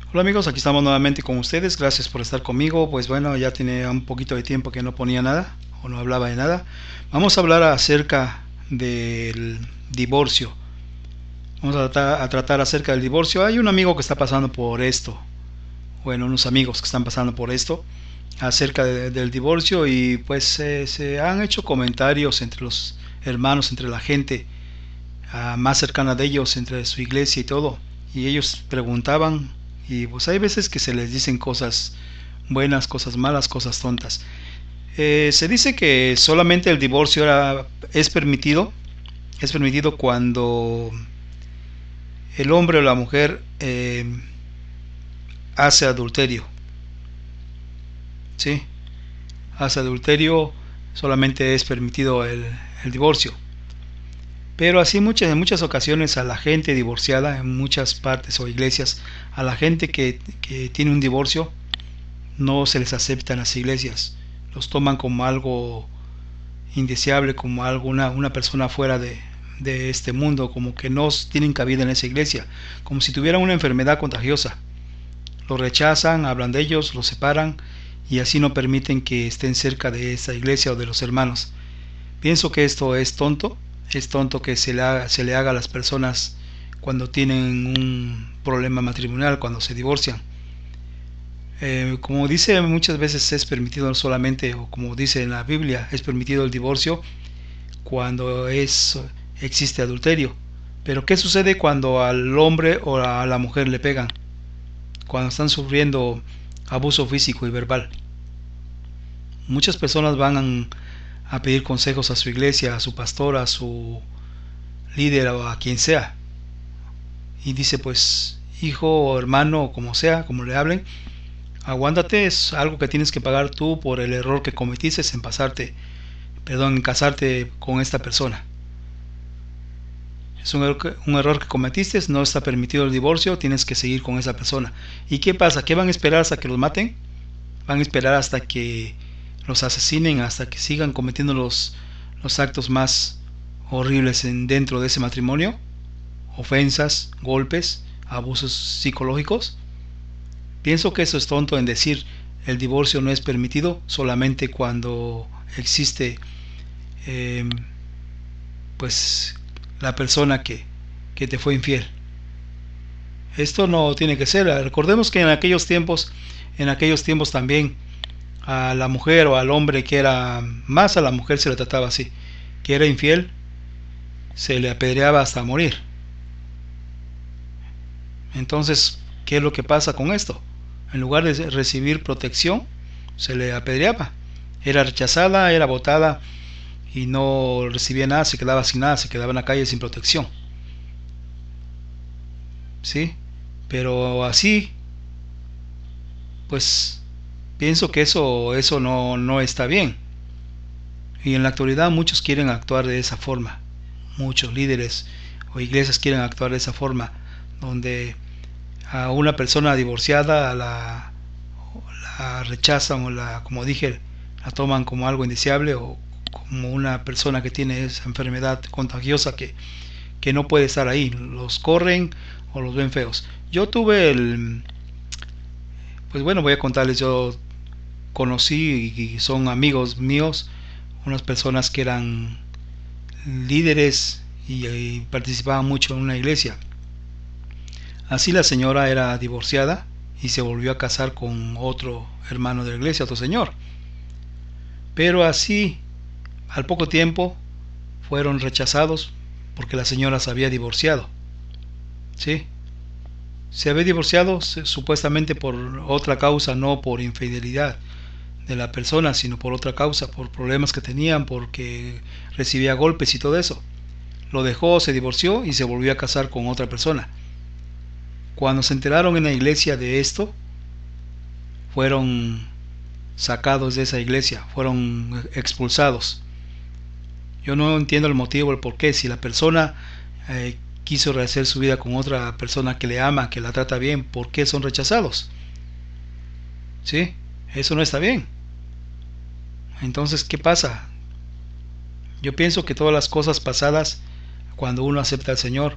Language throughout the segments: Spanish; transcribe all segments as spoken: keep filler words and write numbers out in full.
Hola amigos, aquí estamos nuevamente con ustedes, gracias por estar conmigo. Pues bueno, ya tiene un poquito de tiempo que no ponía nada o no hablaba de nada. Vamos a hablar acerca del divorcio. Vamos a tratar, a tratar acerca del divorcio. Hay un amigo que está pasando por esto, bueno, unos amigos que están pasando por esto acerca de- del divorcio, y pues eh, se han hecho comentarios entre los hermanos, entre la gente ah, más cercana de ellos, entre su iglesia y todo, y ellos preguntaban, y pues hay veces que se les dicen cosas buenas, cosas malas, cosas tontas. Eh, se dice que solamente el divorcio era, es permitido, es permitido cuando el hombre o la mujer eh, hace adulterio, ¿sí? Hace adulterio, solamente es permitido el, el divorcio. Pero así muchas, en muchas ocasiones a la gente divorciada, en muchas partes o iglesias, a la gente que, que tiene un divorcio, no se les acepta en las iglesias. Los toman como algo indeseable, como algo, una, una persona fuera de, de este mundo, como que no tienen cabida en esa iglesia, como si tuvieran una enfermedad contagiosa. Los rechazan, hablan de ellos, los separan y así no permiten que estén cerca de esa iglesia o de los hermanos. Pienso que esto es tonto, es tonto que se le haga, se le haga a las personas cuando tienen un problema matrimonial, cuando se divorcian. Eh, como dice, muchas veces es permitido solamente, o como dice en la Biblia, es permitido el divorcio cuando es, existe adulterio. Pero ¿qué sucede cuando al hombre o a la mujer le pegan? Cuando están sufriendo abuso físico y verbal. Muchas personas van a pedir consejos a su iglesia, a su pastor, a su líder o a quien sea. Y dice, pues, hijo o hermano o como sea, como le hablen, aguántate, es algo que tienes que pagar tú por el error que cometiste en pasarte, perdón, en casarte con esta persona. Es un error, que, un error que cometiste, no está permitido el divorcio, tienes que seguir con esa persona. ¿Y qué pasa? ¿Qué van a esperar hasta que los maten? ¿Van a esperar hasta que los asesinen, hasta que sigan cometiendo los, los actos más horribles en, dentro de ese matrimonio? Ofensas, golpes, abusos psicológicos. Pienso que eso es tonto en decir el divorcio no es permitido solamente cuando existe eh, pues la persona que, que te fue infiel. Esto no tiene que ser. Recordemos que en aquellos tiempos, en aquellos tiempos también a la mujer o al hombre que era, más a la mujer se le trataba así, que era infiel, se le apedreaba hasta morir. Entonces, ¿qué es lo que pasa con esto? En lugar de recibir protección, se le apedreaba. Era rechazada, era botada y no recibía nada, se quedaba sin nada, se quedaba en la calle sin protección. ¿Sí? Pero así, pues pienso que eso, eso no, no está bien. Y en la actualidad muchos quieren actuar de esa forma. Muchos líderes o iglesias quieren actuar de esa forma, donde a una persona divorciada la, la rechazan o la, como dije, la toman como algo indeseable o como una persona que tiene esa enfermedad contagiosa que, que no puede estar ahí. Los corren o los ven feos. Yo tuve el, pues bueno, voy a contarles, yo conocí y son amigos míos, unas personas que eran líderes y, y participaban mucho en una iglesia. Así la señora era divorciada y se volvió a casar con otro hermano de la iglesia, otro señor. Pero así, al poco tiempo, fueron rechazados porque la señora se había divorciado. ¿Sí? Se había divorciado supuestamente por otra causa, no por infidelidad de la persona, sino por otra causa, por problemas que tenían, porque recibía golpes y todo eso. Lo dejó, se divorció y se volvió a casar con otra persona. Cuando se enteraron en la iglesia de esto, fueron sacados de esa iglesia, fueron expulsados. Yo no entiendo el motivo, el por qué. Si la persona eh, quiso rehacer su vida con otra persona que le ama, que la trata bien, ¿por qué son rechazados? ¿Sí? Eso no está bien. Entonces, ¿qué pasa? Yo pienso que todas las cosas pasadas, cuando uno acepta al Señor,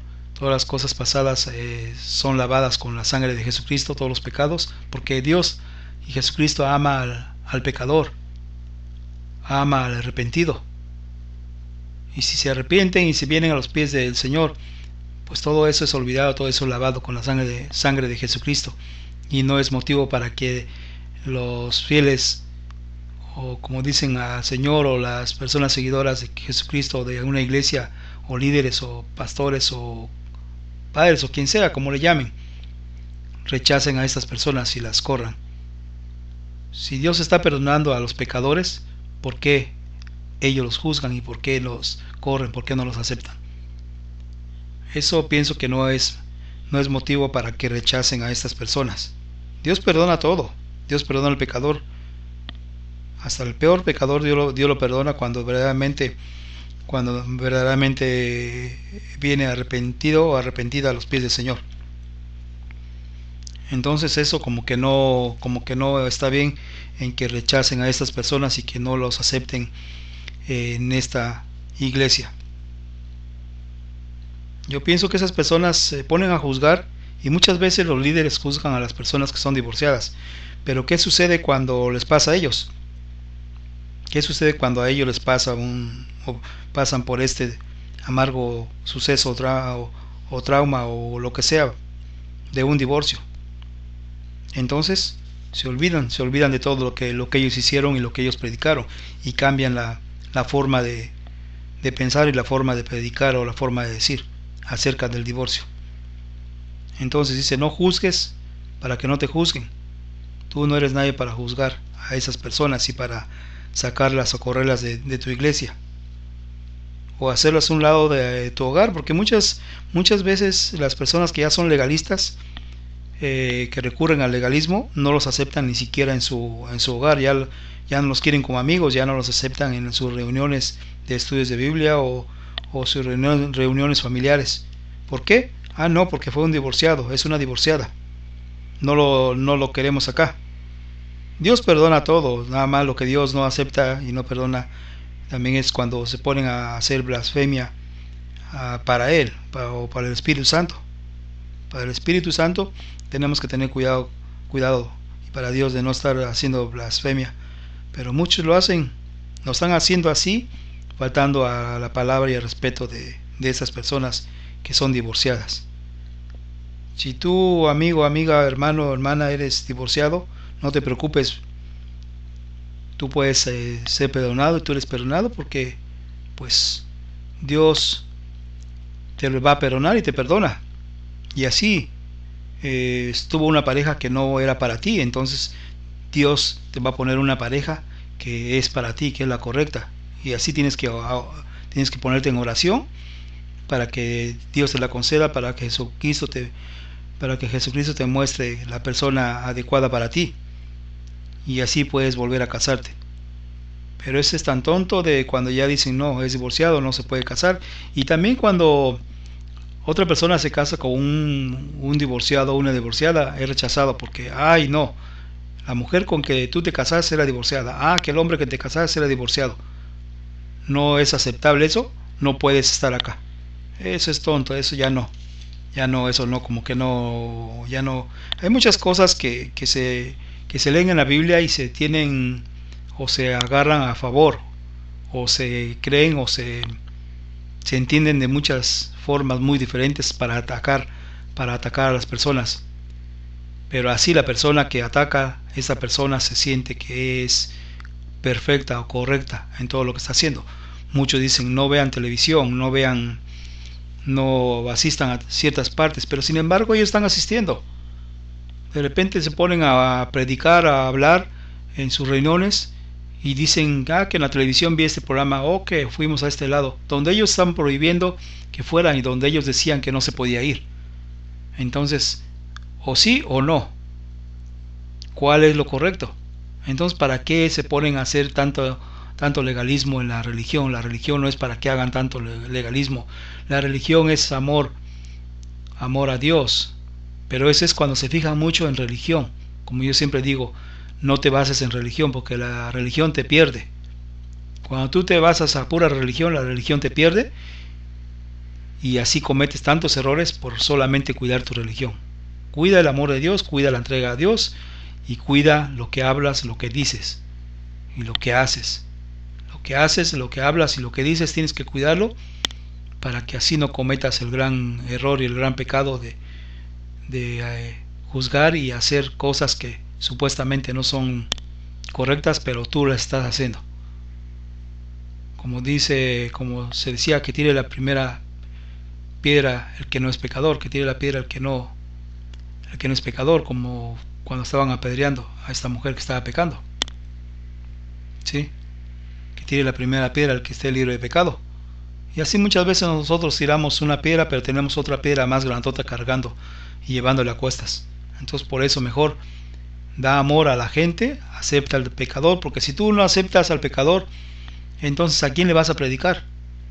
Todas las cosas pasadas eh, son lavadas con la sangre de Jesucristo, todos los pecados, porque Dios y Jesucristo ama al, al pecador, ama al arrepentido. Y si se arrepienten y se vienen a los pies del Señor, pues todo eso es olvidado, todo eso es lavado con la sangre de, sangre de Jesucristo. Y no es motivo para que los fieles, o como dicen al Señor, o las personas seguidoras de Jesucristo, de una iglesia, o líderes, o pastores, o padres, o quien sea, como le llamen, rechacen a estas personas y las corran. Si Dios está perdonando a los pecadores, ¿por qué ellos los juzgan y por qué los corren, por qué no los aceptan? Eso pienso que no es, no es motivo para que rechacen a estas personas. Dios perdona todo, Dios perdona al pecador, hasta el peor pecador Dios lo, Dios lo perdona cuando verdaderamente, cuando verdaderamente viene arrepentido o arrepentida a los pies del Señor. Entonces eso como que no, como que no está bien en que rechacen a estas personas y que no los acepten en esta iglesia. Yo pienso que esas personas se ponen a juzgar, y muchas veces los líderes juzgan a las personas que son divorciadas. Pero ¿qué sucede cuando les pasa a ellos? ¿Qué sucede cuando a ellos les pasa un, o pasan por este amargo suceso tra o, o trauma o lo que sea de un divorcio? Entonces se olvidan, se olvidan de todo lo que, lo que ellos hicieron y lo que ellos predicaron, y cambian la, la forma de, de pensar y la forma de predicar o la forma de decir acerca del divorcio. Entonces dice: no juzgues para que no te juzguen. Tú no eres nadie para juzgar a esas personas y para sacarlas o correrlas de, de tu iglesia, o hacerlas a un lado de, de tu hogar, porque muchas, muchas veces las personas que ya son legalistas, eh, que recurren al legalismo, no los aceptan ni siquiera en su, en su hogar. Ya, ya no los quieren como amigos, ya no los aceptan en sus reuniones de estudios de Biblia o, o sus reuniones, reuniones familiares. ¿Por qué? Ah, no, porque fue un divorciado, es una divorciada, no lo, no lo queremos acá. Dios perdona todo, nada más lo que Dios no acepta y no perdona también es cuando se ponen a hacer blasfemia uh, para Él, para, o para el Espíritu Santo. Para el Espíritu Santo tenemos que tener cuidado, cuidado, y para Dios de no estar haciendo blasfemia. Pero muchos lo hacen, lo están haciendo así, faltando a la palabra y al respeto de, de esas personas que son divorciadas. Si tú, amigo, amiga, hermano, hermana, eres divorciado, no te preocupes, tú puedes eh, ser perdonado, y tú eres perdonado porque pues Dios te va a perdonar y te perdona. Y así eh, estuvo una pareja que no era para ti, entonces Dios te va a poner una pareja que es para ti, que es la correcta, y así tienes que, tienes que ponerte en oración para que Dios te la conceda, para que Jesucristo te, para que Jesucristo te muestre la persona adecuada para ti, y así puedes volver a casarte. Pero ese es tan tonto de cuando ya dicen no, es divorciado, no se puede casar. Y también cuando otra persona se casa con un, un divorciado o una divorciada, es rechazado porque, ay no, la mujer con que tú te casaste era divorciada, ah, que el hombre que te casaste era divorciado. No es aceptable eso, no puedes estar acá. Eso es tonto, eso ya no. Ya no, eso no, como que no, ya no. Hay muchas cosas que, que, se, que se leen en la Biblia y se tienen o se agarran a favor, o se creen o se, se entienden de muchas formas muy diferentes para atacar, para atacar a las personas. Pero así la persona que ataca, esa persona se siente que es perfecta o correcta en todo lo que está haciendo. Muchos dicen no vean televisión, no vean, no asistan a ciertas partes, pero sin embargo ellos están asistiendo. De repente se ponen a predicar, a hablar en sus reuniones y dicen, ah, que en la televisión vi este programa, o que fuimos a este lado, donde ellos están prohibiendo que fueran y donde ellos decían que no se podía ir. Entonces, o sí o no, ¿cuál es lo correcto? Entonces, ¿para qué se ponen a hacer tanto, tanto legalismo en la religión? La religión no es para que hagan tanto legalismo. La religión es amor, amor a Dios. Pero eso es cuando se fijan mucho en religión. Como yo siempre digo, no te bases en religión porque la religión te pierde. Cuando tú te basas a pura religión, la religión te pierde y así cometes tantos errores por solamente cuidar tu religión. Cuida el amor de Dios, cuida la entrega a Dios y cuida lo que hablas, lo que dices y lo que haces. Lo que haces, lo que hablas y lo que dices tienes que cuidarlo para que así no cometas el gran error y el gran pecado de, de eh, juzgar y hacer cosas que supuestamente no son correctas, pero tú las estás haciendo. Como dice, como se decía, que tire la primera piedra el que no es pecador, que tire la piedra el que no, el que no es pecador, como cuando estaban apedreando a esta mujer que estaba pecando. ¿Sí? Que tire la primera piedra el que esté libre de pecado. Y así muchas veces nosotros tiramos una piedra, pero tenemos otra piedra más grandota cargando y llevándole a cuestas. Entonces por eso mejor da amor a la gente, acepta al pecador, porque si tú no aceptas al pecador, entonces ¿a quién le vas a predicar?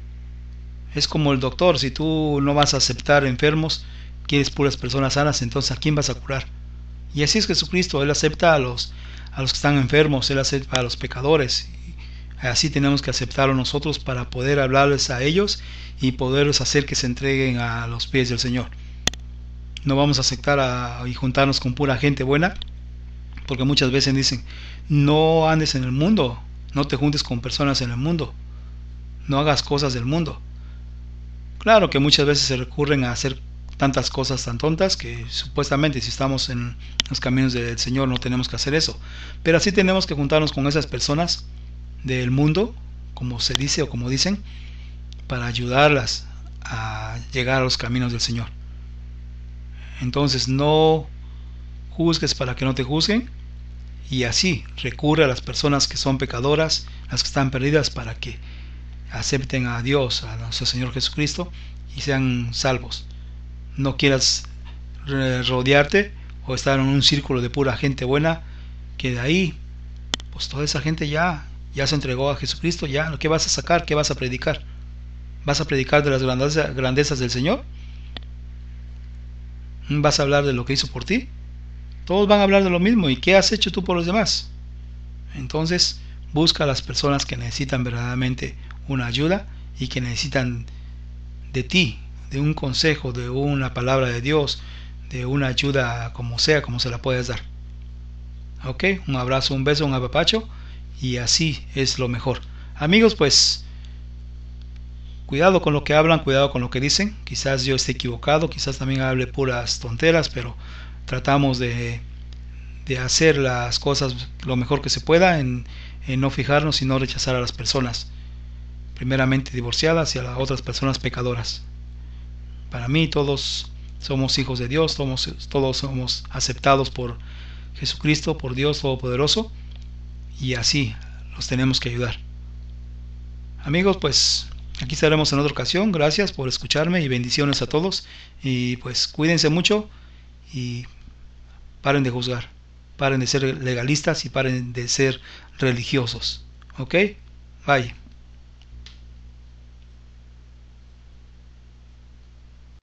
Es como el doctor, si tú no vas a aceptar enfermos, quieres puras personas sanas, entonces ¿a quién vas a curar? Y así es Jesucristo, Él acepta a los, a los que están enfermos, Él acepta a los pecadores. Así tenemos que aceptarlo nosotros para poder hablarles a ellos y poderlos hacer que se entreguen a los pies del Señor. No vamos a aceptar a, y juntarnos con pura gente buena, porque muchas veces dicen, no andes en el mundo, no te juntes con personas en el mundo, no hagas cosas del mundo. Claro que muchas veces se recurren a hacer tantas cosas tan tontas que supuestamente si estamos en los caminos del Señor no tenemos que hacer eso, pero así tenemos que juntarnos con esas personas del mundo, como se dice o como dicen, para ayudarlas a llegar a los caminos del Señor. Entonces no juzgues para que no te juzguen, y así recurre a las personas que son pecadoras, las que están perdidas, para que acepten a Dios, a nuestro Señor Jesucristo, y sean salvos. No quieras rodearte o estar en un círculo de pura gente buena, que de ahí pues toda esa gente ya ya se entregó a Jesucristo. Ya, ¿qué vas a sacar? ¿Qué vas a predicar? ¿Vas a predicar de las grandezas, grandezas del Señor? ¿Vas a hablar de lo que hizo por ti? Todos van a hablar de lo mismo. ¿Y qué has hecho tú por los demás? Entonces busca a las personas que necesitan verdaderamente una ayuda y que necesitan de ti, de un consejo, de una palabra de Dios, de una ayuda, como sea, como se la puedes dar. Ok, un abrazo, un beso, un apapacho, y así es lo mejor. Amigos, pues cuidado con lo que hablan, cuidado con lo que dicen. Quizás yo esté equivocado, quizás también hable puras tonteras, pero tratamos de, de hacer las cosas lo mejor que se pueda, en, en no fijarnos y no rechazar a las personas, primeramente divorciadas, y a las otras personas pecadoras. Para mí todos somos hijos de Dios, todos, todos somos aceptados por Jesucristo, por Dios Todopoderoso, y así los tenemos que ayudar. Amigos, pues aquí estaremos en otra ocasión. Gracias por escucharme y bendiciones a todos, y pues cuídense mucho y paren de juzgar, paren de ser legalistas y paren de ser religiosos. Ok, bye.